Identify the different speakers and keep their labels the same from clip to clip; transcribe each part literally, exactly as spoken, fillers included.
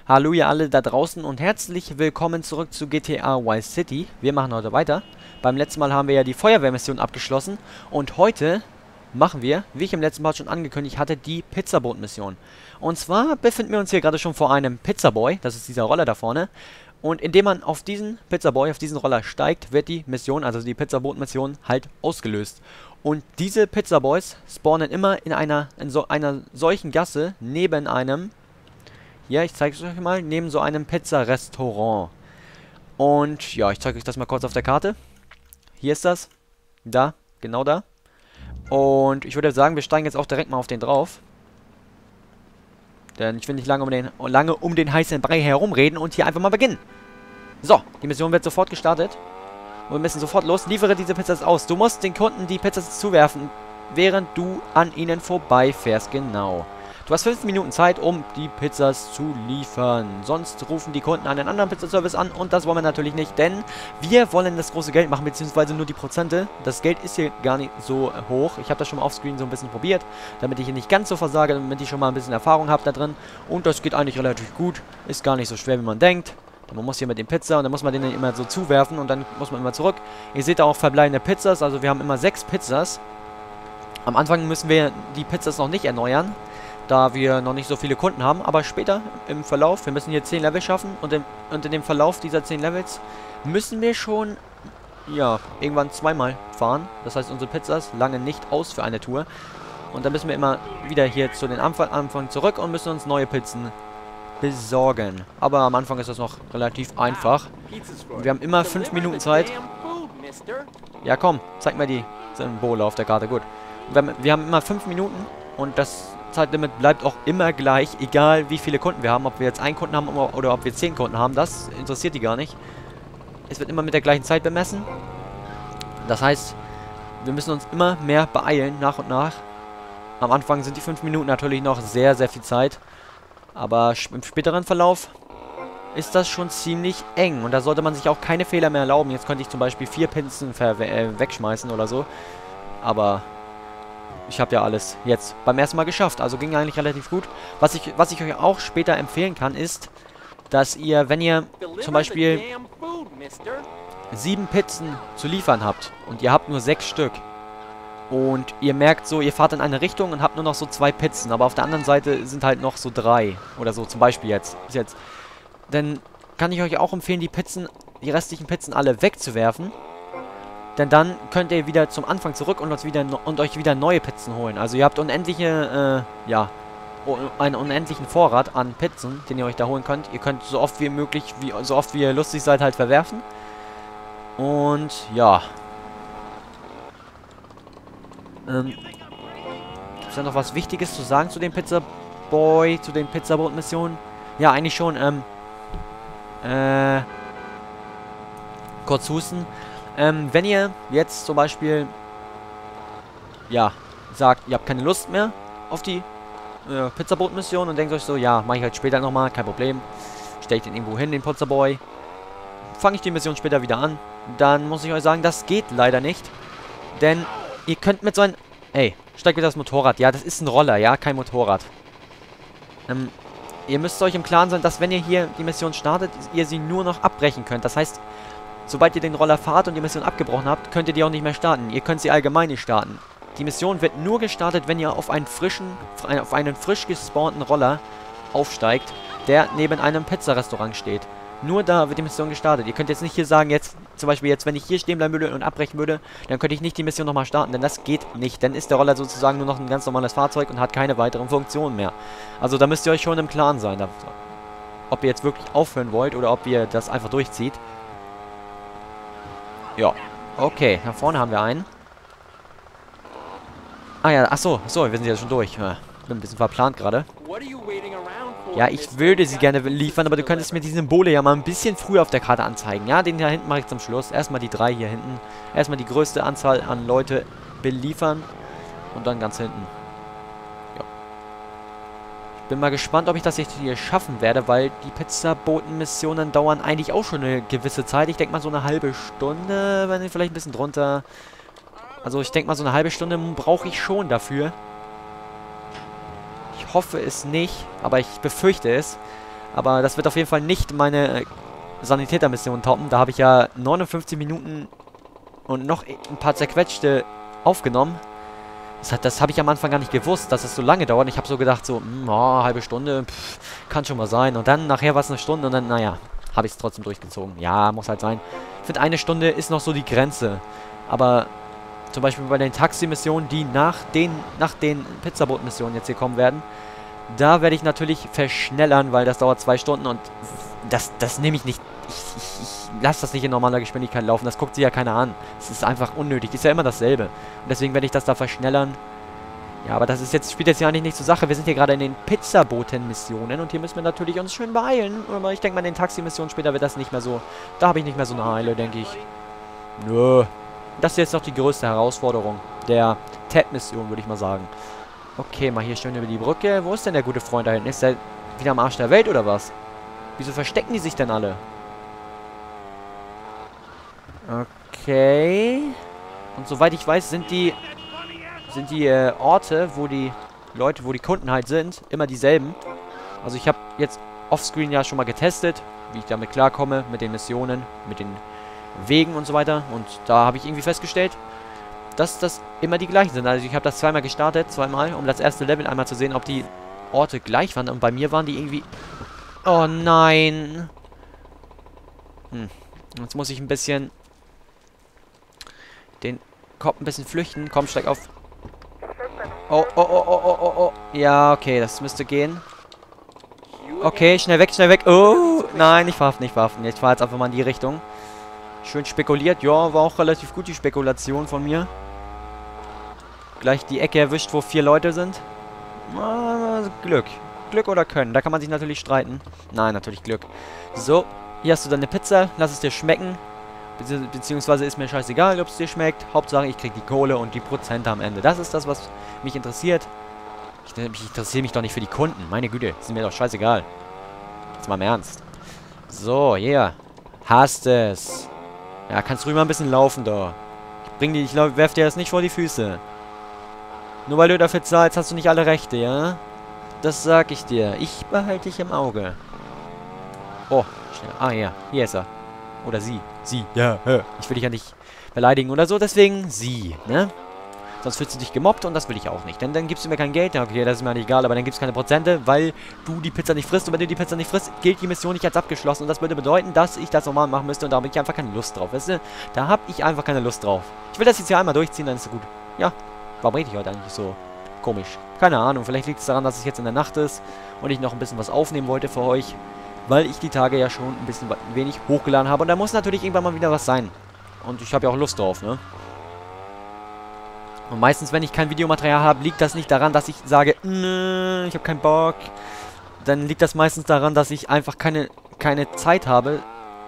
Speaker 1: Hallo ihr alle da draußen und herzlich willkommen zurück zu G T A Vice City. Wir machen heute weiter. Beim letzten Mal haben wir ja die Feuerwehrmission abgeschlossen und heute machen wir, wie ich im letzten Mal schon angekündigt hatte, die Pizzaboot-Mission. Und zwar befinden wir uns hier gerade schon vor einem Pizzaboy, das ist dieser Roller da vorne. Und indem man auf diesen Pizzaboy, auf diesen Roller steigt, wird die Mission, also die Pizzaboot-Mission, halt ausgelöst. Und diese Pizzaboys spawnen immer in einer, in so einer solchen Gasse neben einem... Ja, ich zeige es euch mal, neben so einem Pizzarestaurant. Und ja, ich zeige euch das mal kurz auf der Karte. Hier ist das. Da, genau da. Und ich würde sagen, wir steigen jetzt auch direkt mal auf den drauf. Denn ich will nicht lange um den, lange um den heißen Brei herumreden und hier einfach mal beginnen. So, die Mission wird sofort gestartet. Und wir müssen sofort los. Liefere diese Pizzas aus. Du musst den Kunden die Pizzas zuwerfen, während du an ihnen vorbeifährst. Genau. Du hast fünf Minuten Zeit, um die Pizzas zu liefern. Sonst rufen die Kunden einen anderen Pizzaservice an und das wollen wir natürlich nicht, denn wir wollen das große Geld machen, beziehungsweise nur die Prozente. Das Geld ist hier gar nicht so hoch. Ich habe das schon mal offscreen so ein bisschen probiert, damit ich hier nicht ganz so versage, damit ich schon mal ein bisschen Erfahrung habe da drin. Und das geht eigentlich relativ gut. Ist gar nicht so schwer, wie man denkt. Man muss hier mit dem Pizza und dann muss man den immer so zuwerfen und dann muss man immer zurück. Ihr seht da auch verbleibende Pizzas, also wir haben immer sechs Pizzas. Am Anfang müssen wir die Pizzas noch nicht erneuern, da wir noch nicht so viele Kunden haben, aber später im Verlauf, wir müssen hier zehn Level schaffen und, im, und in dem Verlauf dieser zehn Levels müssen wir schon, ja, irgendwann zweimal fahren. Das heißt, unsere Pizzas langen nicht aus für eine Tour. Und dann müssen wir immer wieder hier zu den Anfang, Anfang zurück und müssen uns neue Pizzen besorgen. Aber am Anfang ist das noch relativ einfach. Und wir haben immer fünf Minuten Zeit. Ja komm, zeig mir die Symbole auf der Karte, gut. Wir haben, wir haben immer fünf Minuten und das Zeitlimit bleibt auch immer gleich, egal wie viele Kunden wir haben, ob wir jetzt einen Kunden haben oder ob wir zehn Kunden haben, das interessiert die gar nicht. Es wird immer mit der gleichen Zeit bemessen. Das heißt, wir müssen uns immer mehr beeilen, nach und nach. Am Anfang sind die fünf Minuten natürlich noch sehr, sehr viel Zeit, aber im späteren Verlauf ist das schon ziemlich eng und da sollte man sich auch keine Fehler mehr erlauben. Jetzt könnte ich zum Beispiel vier Pizzen äh, wegschmeißen oder so, aber... ich habe ja alles jetzt beim ersten Mal geschafft, also ging eigentlich relativ gut. Was ich, was ich euch auch später empfehlen kann, ist, dass ihr, wenn ihr zum Beispiel sieben Pizzen zu liefern habt und ihr habt nur sechs Stück und ihr merkt so, ihr fahrt in eine Richtung und habt nur noch so zwei Pizzen, aber auf der anderen Seite sind halt noch so drei oder so, zum Beispiel jetzt, bis jetzt, dann kann ich euch auch empfehlen, die Pizzen, die restlichen Pizzen alle wegzuwerfen. Denn dann könnt ihr wieder zum Anfang zurück und, uns wieder no und euch wieder neue Pizzen holen. Also ihr habt unendliche, äh, ja, einen unendlichen Vorrat an Pizzen, den ihr euch da holen könnt. Ihr könnt so oft wie möglich, wie, so oft wie ihr lustig seid, halt verwerfen. Und, ja. Ähm, gibt es da noch was Wichtiges zu sagen zu dem Pizzaboy, zu den Pizzaboot-Missionen? Ja, eigentlich schon, ähm, äh, kurz husten. Ähm, wenn ihr jetzt zum Beispiel, ja, sagt, ihr habt keine Lust mehr auf die äh, Pizzaboot-Mission und denkt euch so, ja, mache ich halt später nochmal, kein Problem. Stelle ich den irgendwo hin, den Pizzaboy. Fange ich die Mission später wieder an. Dann muss ich euch sagen, das geht leider nicht. Denn ihr könnt mit so einem... Ey, steigt wieder das Motorrad. Ja, das ist ein Roller, ja, kein Motorrad. Ähm, ihr müsst euch im Klaren sein, dass wenn ihr hier die Mission startet, ihr sie nur noch abbrechen könnt. Das heißt... sobald ihr den Roller fahrt und die Mission abgebrochen habt, könnt ihr die auch nicht mehr starten. Ihr könnt sie allgemein nicht starten. Die Mission wird nur gestartet, wenn ihr auf einen frischen, auf einen frisch gespawnten Roller aufsteigt, der neben einem Pizzarestaurant steht. Nur da wird die Mission gestartet. Ihr könnt jetzt nicht hier sagen, jetzt, zum Beispiel jetzt, wenn ich hier stehen bleiben würde und abbrechen würde, dann könnte ich nicht die Mission nochmal starten, denn das geht nicht. Dann ist der Roller sozusagen nur noch ein ganz normales Fahrzeug und hat keine weiteren Funktionen mehr. Also da müsst ihr euch schon im Klaren sein, ob ihr jetzt wirklich aufhören wollt oder ob ihr das einfach durchzieht. Ja, okay, da vorne haben wir einen. Ah ja, ach so, so, wir sind ja schon durch. Ja, bin ein bisschen verplant gerade. Ja, ich würde sie gerne liefern, aber du könntest mir die Symbole ja mal ein bisschen früher auf der Karte anzeigen. Ja, den da hinten mache ich zum Schluss. Erstmal die drei hier hinten. Erstmal die größte Anzahl an Leute beliefern und dann ganz hinten. Ja. Ich bin mal gespannt, ob ich das jetzt hier schaffen werde, weil die Pizzaboten-Missionen dauern eigentlich auch schon eine gewisse Zeit. Ich denke mal so eine halbe Stunde, wenn nicht vielleicht ein bisschen drunter. Also ich denke mal so eine halbe Stunde brauche ich schon dafür. Ich hoffe es nicht, aber ich befürchte es. Aber das wird auf jeden Fall nicht meine Sanitätermission toppen. Da habe ich ja neunundfünfzig Minuten und noch ein paar zerquetschte aufgenommen. Das, hat, das habe ich am Anfang gar nicht gewusst, dass es so lange dauert. Ich habe so gedacht, so, mh, oh, halbe Stunde, pff, kann schon mal sein. Und dann, nachher war es eine Stunde und dann, naja, habe ich es trotzdem durchgezogen. Ja, muss halt sein. Ich finde, eine Stunde ist noch so die Grenze. Aber zum Beispiel bei den Taxi-Missionen, die nach den, nach den Pizzaboot-Missionen jetzt hier kommen werden, da werde ich natürlich verschnellern, weil das dauert zwei Stunden und das, das nehme ich nicht. Ich, ich, ich lasse das nicht in normaler Geschwindigkeit laufen. Das guckt sich ja keiner an. Es ist einfach unnötig. Ist ja immer dasselbe. Und deswegen werde ich das da verschnellern. Ja, aber das ist jetzt, spielt jetzt ja eigentlich nicht zur Sache. Wir sind hier gerade in den Pizzaboten-Missionen und hier müssen wir natürlich uns schön beeilen. Aber ich denke mal, in den Taxi-Missionen später wird das nicht mehr so. Da habe ich nicht mehr so eine Eile, denke ich. Nö. Das ist jetzt noch die größte Herausforderung der T A D-Mission, würde ich mal sagen. Okay, mal hier schön über die Brücke. Wo ist denn der gute Freund da hinten? Ist der wieder am Arsch der Welt oder was? Wieso verstecken die sich denn alle? Okay. Und soweit ich weiß, sind die sind die äh, Orte, wo die Leute, wo die Kunden halt sind, immer dieselben. Also ich habe jetzt offscreen ja schon mal getestet, wie ich damit klarkomme, mit den Missionen, mit den Wegen und so weiter. Und da habe ich irgendwie festgestellt, dass das immer die gleichen sind. Also ich habe das zweimal gestartet, zweimal, um das erste Level einmal zu sehen, ob die Orte gleich waren. Und bei mir waren die irgendwie... Oh nein! Hm. Jetzt muss ich ein bisschen... den Kopf ein bisschen flüchten. Komm, steig auf. Oh, oh, oh, oh, oh, oh, oh. Ja, okay, das müsste gehen. Okay, schnell weg, schnell weg. Oh, nein, ich fahr nicht waffen. Ich fahr jetzt einfach mal in die Richtung. Schön spekuliert. Ja, war auch relativ gut die Spekulation von mir. Gleich die Ecke erwischt, wo vier Leute sind. Ah, Glück. Glück oder Können. Da kann man sich natürlich streiten. Nein, natürlich Glück. So, hier hast du deine Pizza. Lass es dir schmecken. Bezieh beziehungsweise ist mir scheißegal, ob es dir schmeckt. Hauptsache, ich krieg die Kohle und die Prozente am Ende. Das ist das, was mich interessiert. Ich, ich interessiere mich doch nicht für die Kunden. Meine Güte, ist mir doch scheißegal. Jetzt mal im Ernst. So, hier. Yeah. Hast es. Ja, kannst ruhig mal ein bisschen laufen, da. Ich bring die, ich werf dir das nicht vor die Füße. Nur weil du dafür zahlst, hast du nicht alle Rechte, ja? Das sag ich dir. Ich behalte dich im Auge. Oh, schnell. Ah, ja. Hier ist er. Oder sie. Sie. Ja, hä. Ich will dich ja nicht beleidigen oder so, deswegen sie, ne? Sonst fühlst du dich gemobbt und das will ich auch nicht. Denn dann gibst du mir kein Geld. Ja, okay, das ist mir nicht egal, aber dann gibst du keine Prozente, weil du die Pizza nicht frisst. Und wenn du die Pizza nicht frisst, gilt die Mission nicht als abgeschlossen. Und das würde bedeuten, dass ich das normal machen müsste. Und da habe ich einfach keine Lust drauf. Weißt du? Da habe ich einfach keine Lust drauf. Ich will das jetzt hier einmal durchziehen, dann ist es gut. Ja. Warum rede ich heute eigentlich so komisch? Keine Ahnung. Vielleicht liegt es daran, dass es jetzt in der Nacht ist und ich noch ein bisschen was aufnehmen wollte für euch. Weil ich die Tage ja schon ein bisschen wenig hochgeladen habe. Und da muss natürlich irgendwann mal wieder was sein. Und ich habe ja auch Lust drauf, ne? Und meistens, wenn ich kein Videomaterial habe, liegt das nicht daran, dass ich sage, nö, ich habe keinen Bock. Dann liegt das meistens daran, dass ich einfach keine, keine Zeit habe,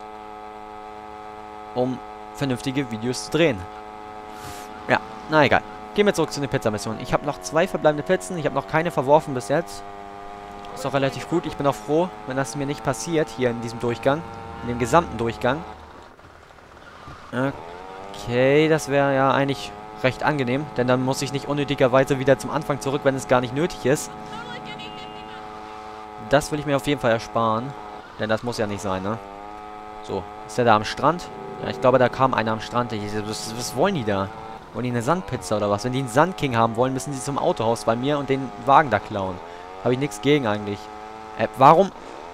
Speaker 1: um vernünftige Videos zu drehen. Ja, na egal. Gehen wir zurück zu den Pizza-Missionen. Ich habe noch zwei verbleibende Pizzen. Ich habe noch keine verworfen bis jetzt. Ist auch relativ gut. Ich bin auch froh, wenn das mir nicht passiert, hier in diesem Durchgang. In dem gesamten Durchgang. Okay, das wäre ja eigentlich recht angenehm, denn dann muss ich nicht unnötigerweise wieder zum Anfang zurück, wenn es gar nicht nötig ist. Das will ich mir auf jeden Fall ersparen, denn das muss ja nicht sein, ne? So, ist der da am Strand? Ja, ich glaube, da kam einer am Strand. Was, was wollen die da? Wollen die eine Sandpizza oder was? Wenn die einen Sandking haben wollen, müssen sie zum Autohaus bei mir und den Wagen da klauen. Habe ich nichts gegen eigentlich. Äh, warum?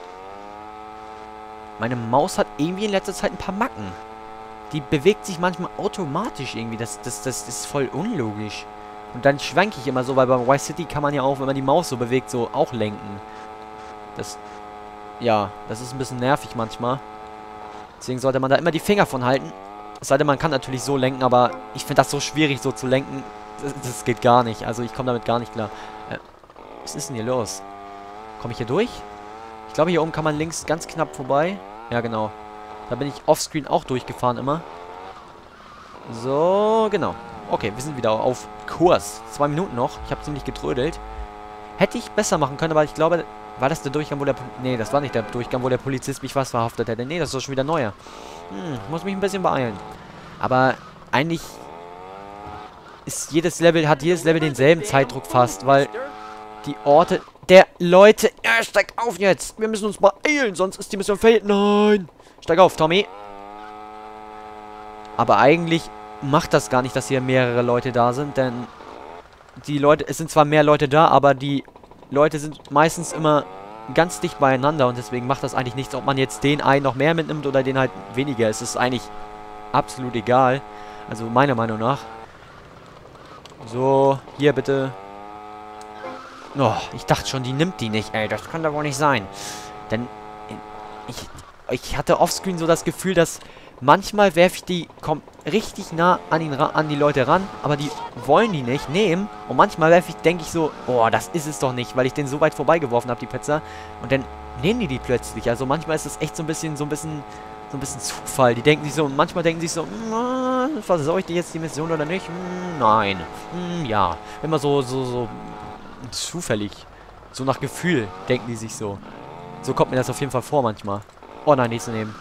Speaker 1: Meine Maus hat irgendwie in letzter Zeit ein paar Macken. Die bewegt sich manchmal automatisch irgendwie. Das, das, das ist voll unlogisch. Und dann schwanke ich immer so, weil bei Vice City kann man ja auch, wenn man die Maus so bewegt, so auch lenken. Das, ja, das ist ein bisschen nervig manchmal. Deswegen sollte man da immer die Finger von halten. Es sei denn, man kann natürlich so lenken, aber ich finde das so schwierig, so zu lenken. Das, das geht gar nicht. Also ich komme damit gar nicht klar. Äh, was ist denn hier los? Komme ich hier durch? Ich glaube, hier oben kann man links ganz knapp vorbei. Ja, genau. Da bin ich offscreen auch durchgefahren immer. So, genau. Okay, wir sind wieder auf Kurs. Zwei Minuten noch. Ich habe ziemlich getrödelt. Hätte ich besser machen können, aber ich glaube, war das der Durchgang, wo der... Nee, das war nicht der Durchgang, wo der Polizist mich was verhaftet hätte. Nee, das ist doch schon wieder neuer. Hm, muss mich ein bisschen beeilen. Aber eigentlich ist jedes Level, hat jedes Level denselben Zeitdruck fast, weil die Orte der Leute... Ja, steig auf jetzt. Wir müssen uns beeilen, sonst ist die Mission failed. Nein. Steig auf, Tommy. Aber eigentlich macht das gar nicht, dass hier mehrere Leute da sind, denn die Leute... Es sind zwar mehr Leute da, aber die Leute sind meistens immer ganz dicht beieinander und deswegen macht das eigentlich nichts, ob man jetzt den einen noch mehr mitnimmt oder den halt weniger. Es ist eigentlich absolut egal. Also meiner Meinung nach. So, hier bitte. Oh, ich dachte schon, die nimmt die nicht, ey. Das kann doch wohl nicht sein. Denn ich, ich hatte offscreen so das Gefühl, dass manchmal werfe ich die komm, richtig nah an, ihn, an die Leute ran, aber die wollen die nicht nehmen. Und manchmal werfe ich, denke ich so, oh, das ist es doch nicht, weil ich den so weit vorbeigeworfen habe, die Pizza. Und dann nehmen die die plötzlich. Also manchmal ist das echt so ein bisschen, so ein bisschen, so ein bisschen Zufall. Die denken sich so, und manchmal denken sich so, versorge ich dir jetzt die Mission oder nicht? Hm, nein. Hm, ja. Immer so, so, so zufällig. So nach Gefühl denken die sich so. So kommt mir das auf jeden Fall vor manchmal. Oh nein, nichts zu nehmen.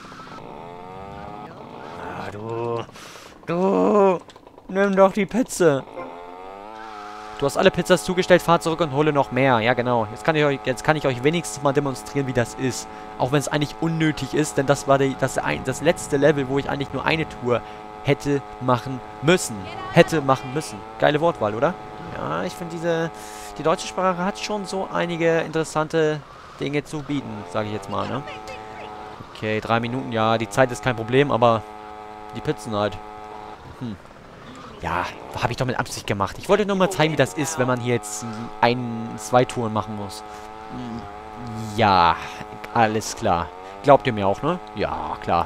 Speaker 1: Ah, du. Du. Nimm doch die Pizza. Du hast alle Pizzas zugestellt, fahr zurück und hole noch mehr. Ja, genau. Jetzt kann ich euch, jetzt kann ich euch wenigstens mal demonstrieren, wie das ist. Auch wenn es eigentlich unnötig ist, denn das war die, das, ein, das letzte Level, wo ich eigentlich nur eine Tour hätte machen müssen. Hätte machen müssen. Geile Wortwahl, oder? Ja, ich finde diese... Die deutsche Sprache hat schon so einige interessante Dinge zu bieten, sage ich jetzt mal, ne? Okay, drei Minuten, ja, die Zeit ist kein Problem, aber die Pizzen halt. Hm. Ja, habe ich doch mit Absicht gemacht. Ich wollte nur mal zeigen, wie das ist, wenn man hier jetzt ein, zwei Touren machen muss. Ja, alles klar. Glaubt ihr mir auch, ne? Ja, klar.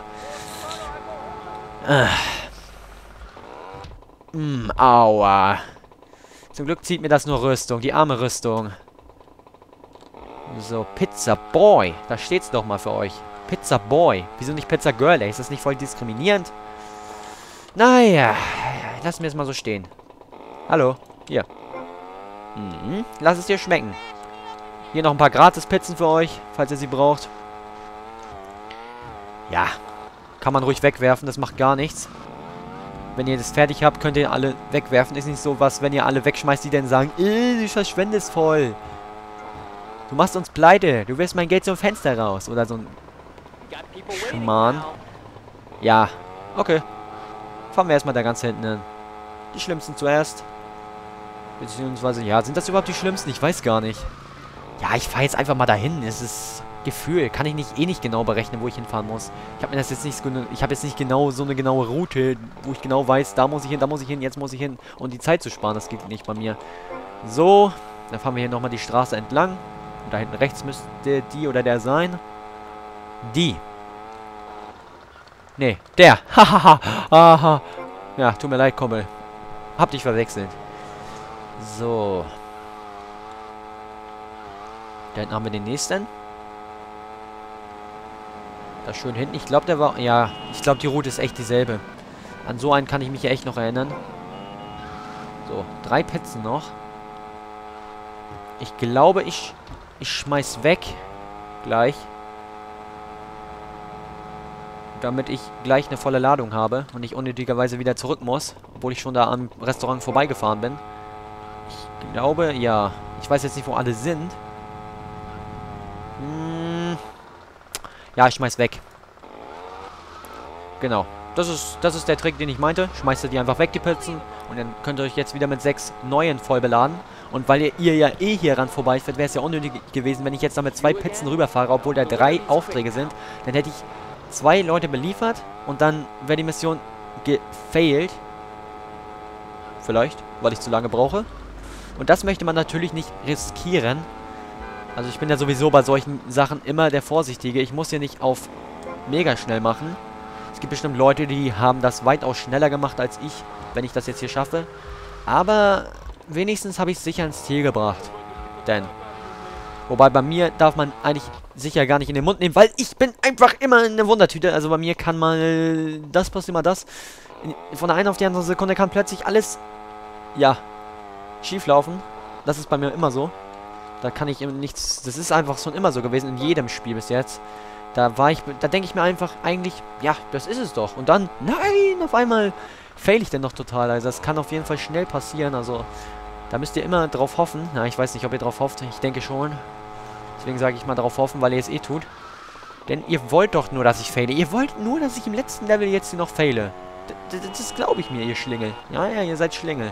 Speaker 1: Äh. Mm, aua. Zum Glück zieht mir das nur Rüstung. Die arme Rüstung. So, Pizza Boy. Da steht's doch mal für euch. Pizza Boy. Wieso nicht Pizza Girl, ey? Ist das nicht voll diskriminierend? Naja. Lassen wir es mal so stehen. Hallo. Hier. Mhm. Lass es dir schmecken. Hier noch ein paar Gratis-Pizzen für euch, falls ihr sie braucht. Ja. Kann man ruhig wegwerfen. Das macht gar nichts. Wenn ihr das fertig habt, könnt ihr alle wegwerfen. Ist nicht so was, wenn ihr alle wegschmeißt, die dann sagen, äh, du verschwendest voll. Du machst uns pleite. Du wirst mein Geld zum Fenster raus. Oder so ein Schmarrn. Ja. Okay. Fahren wir erstmal da ganz hinten hin. Die Schlimmsten zuerst. Beziehungsweise, ja, sind das überhaupt die Schlimmsten? Ich weiß gar nicht. Ja, ich fahre jetzt einfach mal dahin. Es ist Gefühl. Kann ich nicht eh nicht genau berechnen, wo ich hinfahren muss. Ich habe mir das jetzt nicht so, ich habe jetzt nicht genau so eine genaue Route, wo ich genau weiß, da muss ich hin, da muss ich hin, jetzt muss ich hin. Und die Zeit zu sparen, das geht nicht bei mir. So, dann fahren wir hier nochmal die Straße entlang. Und da hinten rechts müsste die oder der sein. Die. Nee, der. Hahaha. Aha. Ja, tut mir leid, Kommel. Hab dich verwechselt. So. Da hinten haben wir den nächsten. Da schön hinten. Ich glaube, der war... Ja, ich glaube, die Route ist echt dieselbe. An so einen kann ich mich ja echt noch erinnern. So, drei Pizzen noch. Ich glaube, ich... Ich schmeiß weg. Gleich. Damit ich gleich eine volle Ladung habe und nicht unnötigerweise wieder zurück muss, obwohl ich schon da am Restaurant vorbeigefahren bin. Ich glaube, ja. Ich weiß jetzt nicht, wo alle sind. Hm. Ja, ich schmeiß weg. Genau. Das ist, das ist der Trick, den ich meinte. Schmeißt ihr die einfach weg, die Pizzen. Und dann könnt ihr euch jetzt wieder mit sechs neuen voll beladen. Und weil ihr, ihr ja eh hier ran vorbeifährt, wäre es ja unnötig gewesen, wenn ich jetzt da mit zwei Pizzen rüberfahre, obwohl da drei Aufträge sind. Dann hätte ich zwei Leute beliefert und dann wäre die Mission gefailt. Vielleicht, weil ich zu lange brauche. Und das möchte man natürlich nicht riskieren. Also ich bin ja sowieso bei solchen Sachen immer der Vorsichtige. Ich muss hier nicht auf mega schnell machen. Es gibt bestimmt Leute, die haben das weitaus schneller gemacht als ich, wenn ich das jetzt hier schaffe. Aber wenigstens habe ich es sicher ins Ziel gebracht. Denn, wobei bei mir darf man eigentlich sicher gar nicht in den Mund nehmen, weil ich bin einfach immer eine Wundertüte. Also bei mir kann mal das passiert, mal das. Von der einen auf die andere Sekunde kann plötzlich alles, ja, schief laufen. Das ist bei mir immer so. Da kann ich nichts, das ist einfach schon immer so gewesen, in jedem Spiel bis jetzt. Da war ich, da denke ich mir einfach, eigentlich, ja, das ist es doch. Und dann, nein, auf einmal fail ich denn noch total. Also das kann auf jeden Fall schnell passieren. Also Da müsst ihr immer drauf hoffen. Na, ich weiß nicht, ob ihr drauf hofft. Ich denke schon. Deswegen sage ich mal drauf hoffen, weil ihr es eh tut. Denn ihr wollt doch nur, dass ich faile. Ihr wollt nur, dass ich im letzten Level jetzt noch faile. D d das glaube ich mir, ihr Schlingel. Ja, ja, ihr seid Schlingel.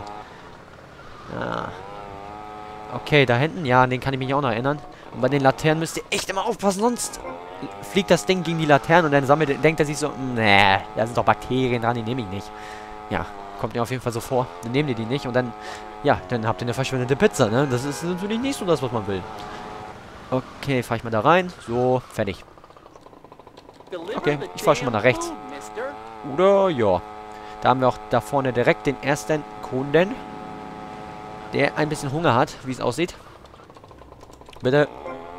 Speaker 1: Ja. Okay, da hinten. Ja, an den kann ich mich auch noch erinnern. Und bei den Laternen müsst ihr echt immer aufpassen, sonst fliegt das Ding gegen die Laternen und dann sammelt, denkt er sich so, nee, da sind doch Bakterien dran, die nehme ich nicht. Ja, kommt mir auf jeden Fall so vor. Dann nehmt ihr die nicht und dann, ja, dann habt ihr eine verschwindende Pizza, ne? Das ist natürlich nicht so das, was man will. Okay, fahre ich mal da rein. So, fertig. Okay, ich fahre schon mal nach rechts. Oder, ja. Da haben wir auch da vorne direkt den ersten Kunden, der ein bisschen Hunger hat, wie es aussieht. Bitte.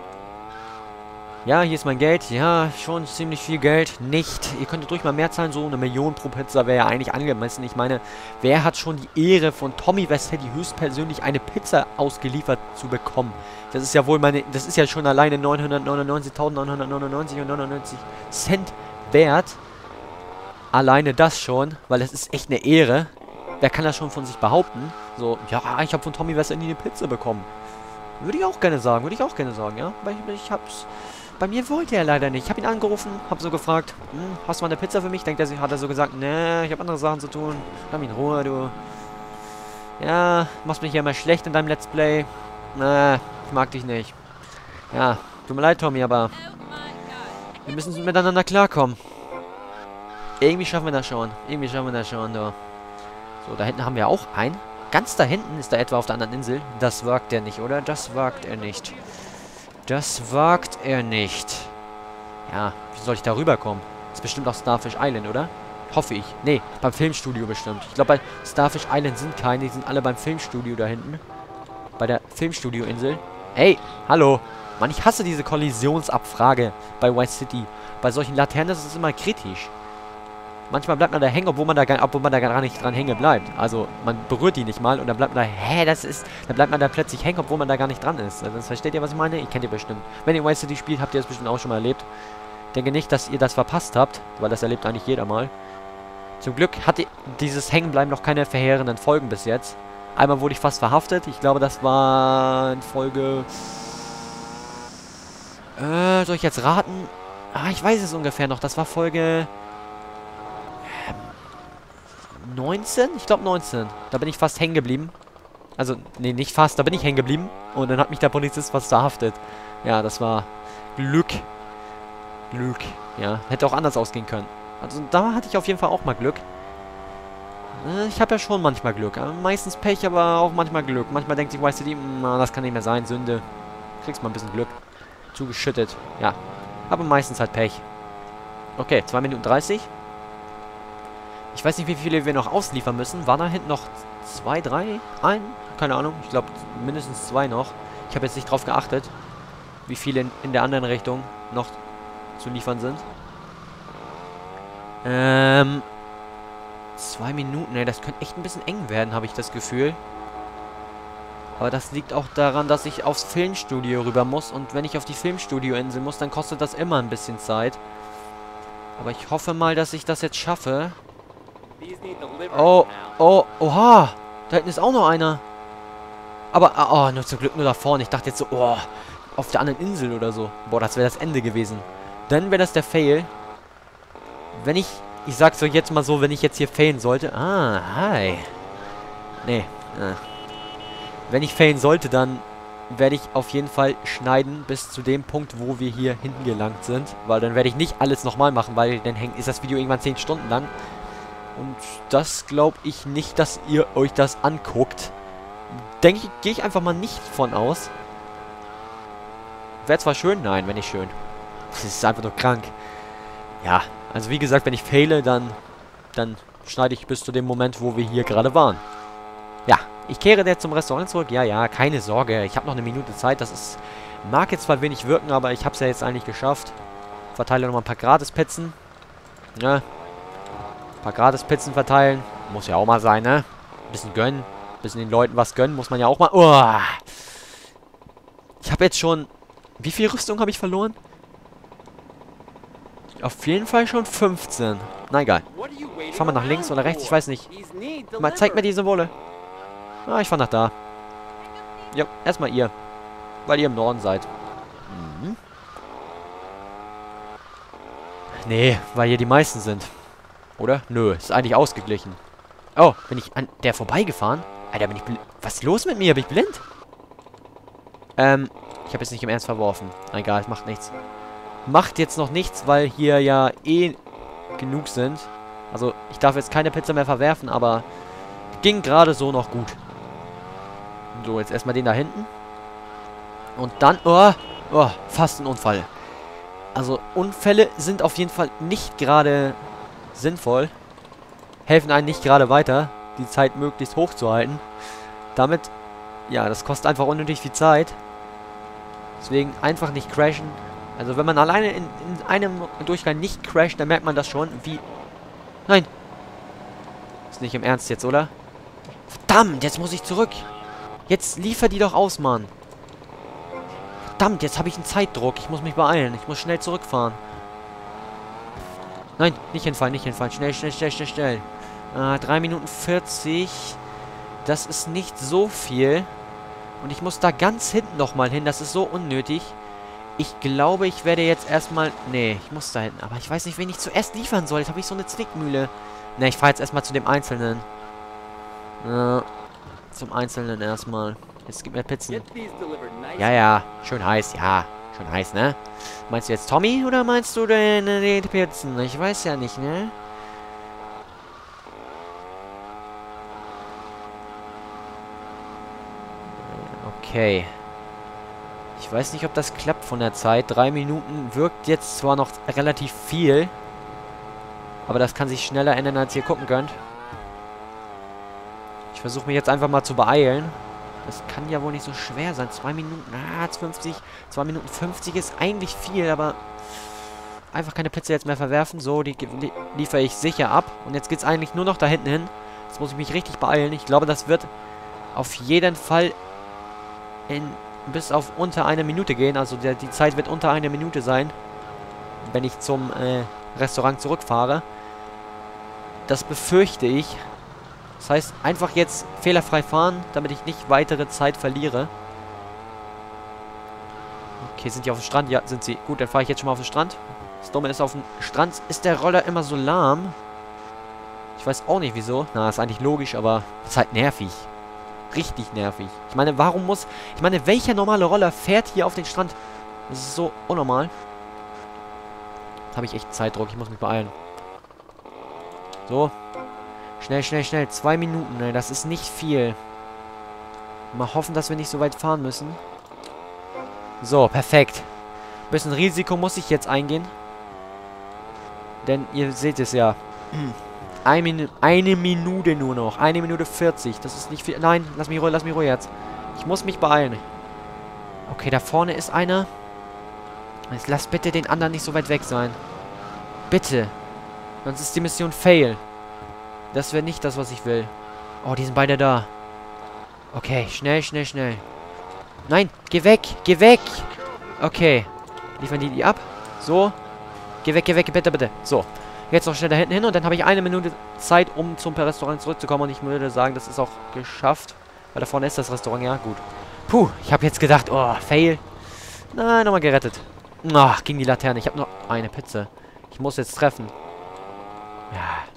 Speaker 1: Ja, hier ist mein Geld. Ja, schon ziemlich viel Geld. Nicht. Ihr könntet ruhig mal mehr zahlen. So eine Million pro Pizza wäre ja eigentlich angemessen. Ich meine, wer hat schon die Ehre von Tommy Vercetti höchstpersönlich eine Pizza ausgeliefert zu bekommen? Das ist ja wohl meine... Das ist ja schon alleine neunhundertneunundneunzigtausendneunhundertneunundneunzig und neunundneunzig Cent wert. Alleine das schon, weil das ist echt eine Ehre. Wer kann das schon von sich behaupten? So, ja, ich habe von Tommy Vercetti eine Pizza bekommen. Würde ich auch gerne sagen, würde ich auch gerne sagen, ja. Weil ich, ich hab's... Bei mir wollte er leider nicht. Ich habe ihn angerufen, habe so gefragt, hm, hast du mal eine Pizza für mich? Denkt er, hat er so gesagt, ne, ich habe andere Sachen zu tun. Lass mich in Ruhe, du. Ja, machst mich ja immer schlecht in deinem Let's Play. Ne, ich mag dich nicht. Ja, tut mir leid, Tommy, aber wir müssen miteinander klarkommen. Irgendwie schaffen wir das schon. Irgendwie schaffen wir das schon, du. So, da hinten haben wir auch einen. Ganz da hinten ist da etwa auf der anderen Insel. Das wagt er nicht, oder? Das wagt er nicht. Das wagt er nicht. Ja, wie soll ich da rüberkommen? Ist bestimmt auch Starfish Island, oder? Hoffe ich. Nee, beim Filmstudio bestimmt. Ich glaube, bei Starfish Island sind keine. Die sind alle beim Filmstudio da hinten. Bei der Filmstudio-Insel. Hey, hallo. Mann, ich hasse diese Kollisionsabfrage bei White City. Bei solchen Laternen ist es immer kritisch. Manchmal bleibt man da hängen, obwohl man da gar, obwohl man da gar nicht dran hängen bleibt. Also, man berührt die nicht mal und dann bleibt man da, hä, das ist, dann bleibt man da plötzlich hängen, obwohl man da gar nicht dran ist. Also, das versteht ihr, was ich meine? Ihr kennt ihr bestimmt. Wenn ihr White City spielt, habt ihr das bestimmt auch schon mal erlebt. Denke nicht, dass ihr das verpasst habt, weil das erlebt eigentlich jeder mal. Zum Glück hatte dieses Hängenbleiben noch keine verheerenden Folgen bis jetzt. Einmal wurde ich fast verhaftet. Ich glaube, das war in Folge... Äh, soll ich jetzt raten? Ah, ich weiß es ungefähr noch. Das war Folge... neunzehn? Ich glaube neunzehn. Da bin ich fast hängen geblieben. Also, nee, nicht fast, da bin ich hängen geblieben. Und dann hat mich der Polizist fast verhaftet. Ja, das war Glück. Glück. Ja, hätte auch anders ausgehen können. Also, da hatte ich auf jeden Fall auch mal Glück. Äh, ich habe ja schon manchmal Glück. Meistens Pech, aber auch manchmal Glück. Manchmal denkt sich, weißt du, die, das kann nicht mehr sein, Sünde. Kriegst mal ein bisschen Glück. Zugeschüttet. Ja. Aber meistens halt Pech. Okay, zwei Minuten dreißig. Ich weiß nicht, wie viele wir noch ausliefern müssen. Waren da hinten noch zwei, drei? Ein? Keine Ahnung. Ich glaube, mindestens zwei noch. Ich habe jetzt nicht drauf geachtet, wie viele in, in der anderen Richtung noch zu liefern sind. Ähm... Zwei Minuten, ey. Das könnte echt ein bisschen eng werden, habe ich das Gefühl. Aber das liegt auch daran, dass ich aufs Filmstudio rüber muss. Und wenn ich auf die Filmstudio-Insel muss, dann kostet das immer ein bisschen Zeit. Aber ich hoffe mal, dass ich das jetzt schaffe. Oh, oh, oha. Da hinten ist auch noch einer. Aber, oh, nur zum Glück nur da vorne. Ich dachte jetzt so, oh, auf der anderen Insel oder so. Boah, das wäre das Ende gewesen. Dann wäre das der Fail. Wenn ich, ich sag's euch jetzt mal so, wenn ich jetzt hier failen sollte. Ah, hi. Nee, äh. Wenn ich failen sollte, dann werde ich auf jeden Fall schneiden bis zu dem Punkt, wo wir hier hinten gelangt sind. Weil dann werde ich nicht alles nochmal machen, weil dann hängt, ist das Video irgendwann zehn Stunden lang. Und das glaube ich nicht, dass ihr euch das anguckt. Denke ich, gehe ich einfach mal nicht von aus. Wäre zwar schön, nein, wäre nicht schön. Das ist einfach nur krank. Ja, also wie gesagt, wenn ich faile, dann, dann schneide ich bis zu dem Moment, wo wir hier gerade waren. Ja, ich kehre jetzt zum Restaurant zurück. Ja, ja, keine Sorge. Ich habe noch eine Minute Zeit. Das ist, mag jetzt zwar wenig wirken, aber ich habe es ja jetzt eigentlich geschafft. Verteile nochmal ein paar Gratispizzen. Ja. Ein paar Gratispizzen verteilen. Muss ja auch mal sein, ne? Ein bisschen gönnen. Ein bisschen den Leuten was gönnen. Muss man ja auch mal... Oh. Ich habe jetzt schon... Wie viel Rüstung habe ich verloren? Auf jeden Fall schon fünfzehn. Na egal. Ich fahr mal nach links oder rechts. Ich weiß nicht. Mal, zeig mir die Symbole. Ah, ich fahr nach da. Ja, erstmal ihr. Weil ihr im Norden seid. Mhm. Nee, weil hier die meisten sind. Oder? Nö, ist eigentlich ausgeglichen. Oh, bin ich an der vorbeigefahren? Alter, bin ich blind. Was ist los mit mir? Bin ich blind? Ähm, ich habe jetzt nicht im Ernst verworfen. Egal, macht nichts. Macht jetzt noch nichts, weil hier ja eh genug sind. Also, ich darf jetzt keine Pizza mehr verwerfen, aber ging gerade so noch gut. So, jetzt erstmal den da hinten. Und dann, oh, oh, fast ein Unfall. Also, Unfälle sind auf jeden Fall nicht gerade sinnvoll. Helfen einem nicht gerade weiter, die Zeit möglichst hoch zu halten. Damit, ja, das kostet einfach unnötig viel Zeit. Deswegen einfach nicht crashen. Also, wenn man alleine in, in einem Durchgang nicht crasht, dann merkt man das schon, wie... Nein! Ist nicht im Ernst jetzt, oder? Verdammt, jetzt muss ich zurück. Jetzt liefer die doch aus, Mann. Verdammt, jetzt habe ich einen Zeitdruck. Ich muss mich beeilen. Ich muss schnell zurückfahren. Nein, nicht hinfallen, nicht hinfallen. Schnell, schnell, schnell, schnell, schnell. Äh, drei Minuten vierzig. Das ist nicht so viel. Und ich muss da ganz hinten nochmal hin. Das ist so unnötig. Ich glaube, ich werde jetzt erstmal... Nee, ich muss da hinten. Aber ich weiß nicht, wen ich zuerst liefern soll. Jetzt habe ich so eine Zwickmühle. Ne, ich fahre jetzt erstmal zu dem Einzelnen. Äh, zum Einzelnen erstmal. Jetzt gib mir Pizzen. Ja, ja. Schön heiß, ja. Schön heiß, ne? Meinst du jetzt Tommy oder meinst du den, den Pizzen? Ich weiß ja nicht, ne? Okay. Ich weiß nicht, ob das klappt von der Zeit. Drei Minuten wirkt jetzt zwar noch relativ viel. Aber das kann sich schneller ändern, als ihr gucken könnt. Ich versuche mich jetzt einfach mal zu beeilen. Das kann ja wohl nicht so schwer sein. Zwei Minuten, ah, fünfzig. Zwei Minuten fünfzig ist eigentlich viel, aber einfach keine Pizza jetzt mehr verwerfen. So, die li liefere ich sicher ab. Und jetzt geht es eigentlich nur noch da hinten hin. Jetzt muss ich mich richtig beeilen. Ich glaube, das wird auf jeden Fall in, bis auf unter eine Minute gehen. Also der, die Zeit wird unter eine Minute sein, wenn ich zum äh, Restaurant zurückfahre. Das befürchte ich. Das heißt, einfach jetzt fehlerfrei fahren, damit ich nicht weitere Zeit verliere. Okay, sind die auf dem Strand? Ja, sind sie. Gut, dann fahre ich jetzt schon mal auf den Strand. Das Dumme ist, auf dem Strand ist der Roller immer so lahm. Ich weiß auch nicht, wieso. Na, ist eigentlich logisch, aber ist halt nervig. Richtig nervig. Ich meine, warum muss... Ich meine, welcher normale Roller fährt hier auf den Strand? Das ist so unnormal. Jetzt habe ich echt Zeitdruck. Ich muss mich beeilen. So. Schnell, schnell, schnell. Zwei Minuten, ne? Das ist nicht viel. Mal hoffen, dass wir nicht so weit fahren müssen. So, perfekt. Ein bisschen Risiko muss ich jetzt eingehen. Denn ihr seht es ja. Eine, Minu eine Minute nur noch. Eine Minute vierzig. Das ist nicht viel. Nein, lass mich ruhig, lass mich ruhig jetzt. Ich muss mich beeilen. Okay, da vorne ist einer. Jetzt lass bitte den anderen nicht so weit weg sein. Bitte. Sonst ist die Mission fail. Das wäre nicht das, was ich will. Oh, die sind beide da. Okay, schnell, schnell, schnell. Nein, geh weg, geh weg. Okay. Liefern die die ab? So. Geh weg, geh weg, bitte, bitte. So. Jetzt noch schnell da hinten hin und dann habe ich eine Minute Zeit, um zum Restaurant zurückzukommen. Und ich würde sagen, das ist auch geschafft. Weil da vorne ist das Restaurant, ja, gut. Puh, ich habe jetzt gedacht, oh, fail. Nein, nochmal gerettet. Ach, gegen die Laterne. Ich habe nur eine Pizza. Ich muss jetzt treffen. Ja.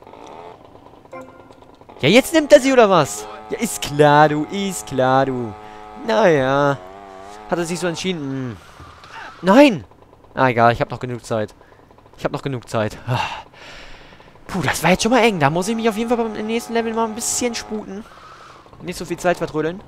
Speaker 1: Ja, jetzt nimmt er sie, oder was? Ja, ist klar, du. Ist klar, du. Naja. Hat er sich so entschieden? Hm. Nein! Ah, egal. Ich habe noch genug Zeit. Ich habe noch genug Zeit. Puh, das war jetzt schon mal eng. Da muss ich mich auf jeden Fall beim nächsten Level mal ein bisschen sputen. Nicht so viel Zeit vertrödeln.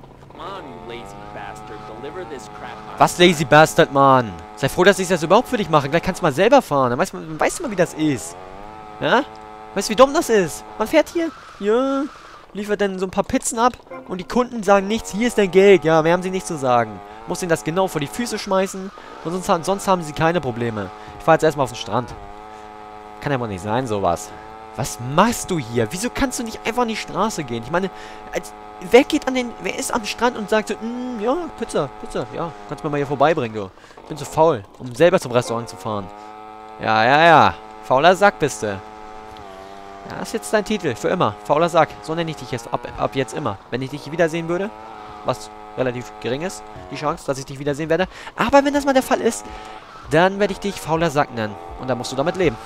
Speaker 1: Was, Lazy Bastard, Mann? Sei froh, dass ich das überhaupt für dich mache. Gleich kannst du mal selber fahren. Dann weißt du weißt mal, wie das ist. Ja? Weißt du, wie dumm das ist? Man fährt hier, ja, liefert dann so ein paar Pizzen ab und die Kunden sagen nichts. Hier ist dein Geld. Ja, mehr haben sie nicht zu sagen. Muss ihnen das genau vor die Füße schmeißen und sonst haben, sonst haben sie keine Probleme. Ich fahre jetzt erstmal auf den Strand. Kann ja wohl nicht sein, sowas. Was machst du hier? Wieso kannst du nicht einfach an die Straße gehen? Ich meine, als, wer geht an den, wer ist am Strand und sagt so, mm, ja, Pizza, Pizza, ja, kannst du mir mal hier vorbeibringen, du. Ich bin zu faul, um selber zum Restaurant zu fahren. Ja, ja, ja. Fauler Sack bist du. Ja, das ist jetzt dein Titel, für immer. Fauler Sack. So nenne ich dich jetzt ab, ab jetzt immer. Wenn ich dich wiedersehen würde, was relativ gering ist, die Chance, dass ich dich wiedersehen werde. Aber wenn das mal der Fall ist, dann werde ich dich fauler Sack nennen. Und dann musst du damit leben.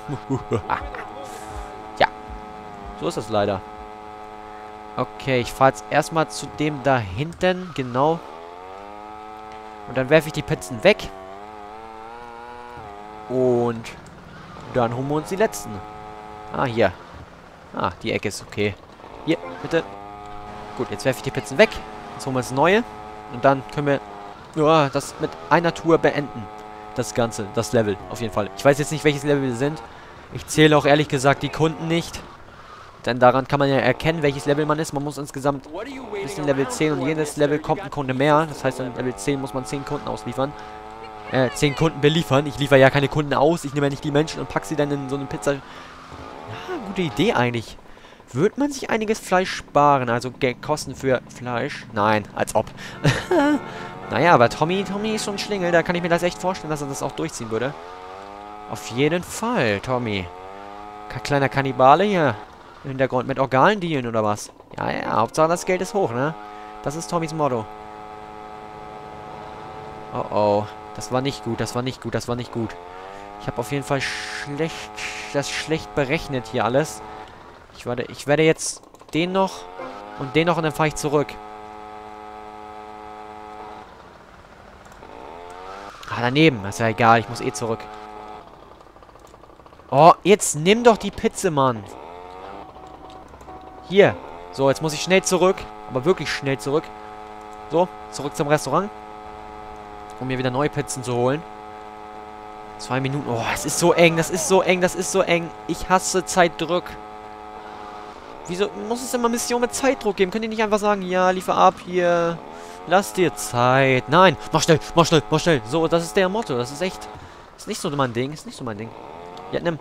Speaker 1: Ja, so ist das leider. Okay, ich fahre jetzt erstmal zu dem da hinten, genau. Und dann werfe ich die Pizzen weg. Und dann holen wir uns die letzten. Ah, hier. Ah, die Ecke ist okay. Hier, bitte. Gut, jetzt werfe ich die Pizzen weg. Jetzt holen wir uns neue. Und dann können wir ja, das mit einer Tour beenden. Das Ganze, das Level, auf jeden Fall. Ich weiß jetzt nicht, welches Level wir sind. Ich zähle auch ehrlich gesagt die Kunden nicht. Denn daran kann man ja erkennen, welches Level man ist. Man muss insgesamt bis in Level zehn und jedes Level kommt ein Kunde mehr. Das heißt, in Level zehn muss man zehn Kunden ausliefern. Äh, zehn Kunden beliefern. Ich liefere ja keine Kunden aus. Ich nehme ja nicht die Menschen und packe sie dann in so eine Pizza. Ja, gute Idee eigentlich. Würde man sich einiges Fleisch sparen? Also Geld Kosten für Fleisch? Nein, als ob. Naja, aber Tommy, Tommy ist schon ein Schlingel. Da kann ich mir das echt vorstellen, dass er das auch durchziehen würde. Auf jeden Fall, Tommy. K kleiner Kannibale hier. Im Hintergrund mit Organen dealen oder was? Ja, ja, Hauptsache das Geld ist hoch, ne? Das ist Tommys Motto. Oh, oh. Das war nicht gut, das war nicht gut, das war nicht gut. Ich habe auf jeden Fall schlecht, das schlecht berechnet hier alles. Ich werde, ich werde jetzt den noch und den noch und dann fahre ich zurück. Ah, daneben. Ist ja egal, ich muss eh zurück. Oh, jetzt nimm doch die Pizza, Mann. Hier. So, jetzt muss ich schnell zurück. Aber wirklich schnell zurück. So, zurück zum Restaurant. Um mir wieder neue Pizzen zu holen. Zwei Minuten. Oh, es ist so eng, das ist so eng, das ist so eng. Ich hasse Zeitdruck. Wieso muss es immer Mission mit Zeitdruck geben? Könnt ihr nicht einfach sagen, ja, liefer ab hier. Lass dir Zeit. Nein, mach schnell, mach schnell, mach schnell. So, das ist der Motto. Das ist echt... Ist nicht so mein Ding, ist nicht so mein Ding. Ja, nimm.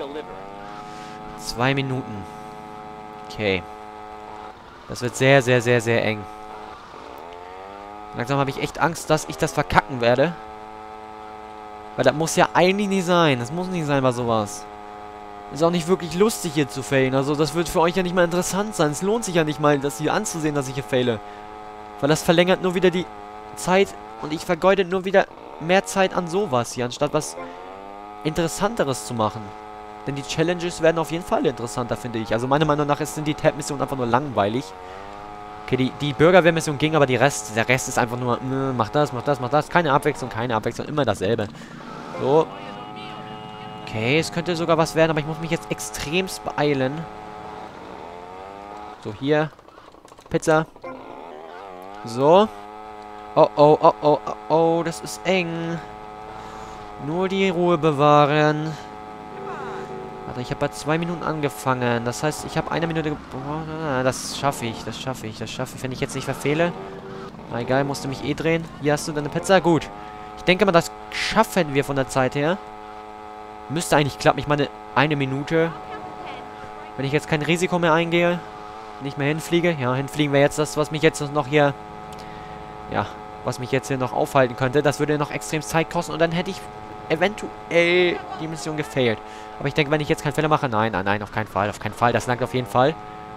Speaker 1: Zwei Minuten. Okay. Das wird sehr, sehr, sehr, sehr eng. Langsam habe ich echt Angst, dass ich das verkacken werde. Weil das muss ja eigentlich nicht sein. Das muss nicht sein bei sowas. Ist auch nicht wirklich lustig hier zu failen. Also das wird für euch ja nicht mal interessant sein. Es lohnt sich ja nicht mal, das hier anzusehen, dass ich hier faile. Weil das verlängert nur wieder die Zeit und ich vergeude nur wieder mehr Zeit an sowas hier, anstatt was Interessanteres zu machen. Denn die Challenges werden auf jeden Fall interessanter, finde ich. Also meiner Meinung nach sind die Tab-Missionen einfach nur langweilig. Okay, die, die Bürgerwehr-Mission ging, aber die Rest, der Rest ist einfach nur, mh, mach das, mach das, mach das. Keine Abwechslung, keine Abwechslung, immer dasselbe. So. Okay, es könnte sogar was werden, aber ich muss mich jetzt extremst beeilen. So, hier. Pizza. So. Oh, oh, oh, oh, oh, oh, das ist eng. Nur die Ruhe bewahren. Warte, ich habe bei zwei Minuten angefangen. Das heißt, ich habe eine Minute... Oh, das schaffe ich, das schaffe ich, das schaffe ich. Wenn ich jetzt nicht verfehle. Na egal, musste mich eh drehen. Hier hast du deine Pizza. Gut. Ich denke mal, das schaffen wir von der Zeit her. Müsste eigentlich klappen. Ich meine, eine Minute. Wenn ich jetzt kein Risiko mehr eingehe. Nicht mehr hinfliege. Ja, hinfliegen wäre jetzt das, was mich jetzt noch hier... Ja, was mich jetzt hier noch aufhalten könnte. Das würde noch extrem Zeit kosten. Und dann hätte ich eventuell die Mission gefailt. Aber ich denke, wenn ich jetzt keinen Fehler mache... Nein, nein, nein, auf keinen Fall. Auf keinen Fall. Das langt auf jeden Fall.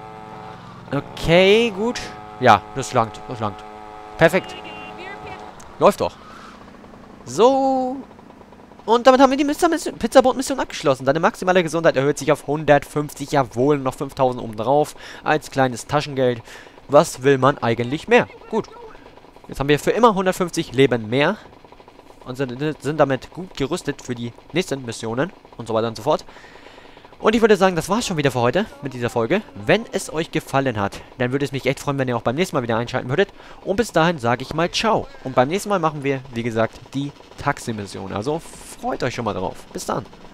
Speaker 1: Okay, gut. Ja, das langt. Das langt. Perfekt. Läuft doch. So... Und damit haben wir die Pizzaboot-Mission abgeschlossen. Deine maximale Gesundheit erhöht sich auf hundertfünfzig. Jawohl, noch fünftausend oben drauf. Als kleines Taschengeld. Was will man eigentlich mehr? Gut. Jetzt haben wir für immer hundertfünfzig Leben mehr. Und sind, sind damit gut gerüstet für die nächsten Missionen. Und so weiter und so fort. Und ich würde sagen, das war's schon wieder für heute mit dieser Folge. Wenn es euch gefallen hat, dann würde es mich echt freuen, wenn ihr auch beim nächsten Mal wieder einschalten würdet. Und bis dahin sage ich mal ciao. Und beim nächsten Mal machen wir, wie gesagt, die Taxi-Mission. Also freut euch schon mal drauf. Bis dann.